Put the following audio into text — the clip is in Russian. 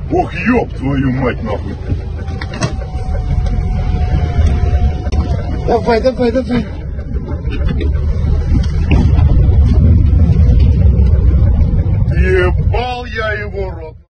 Ох, ёб твою мать, нахуй. Давай, давай, давай. Ебал я его рот.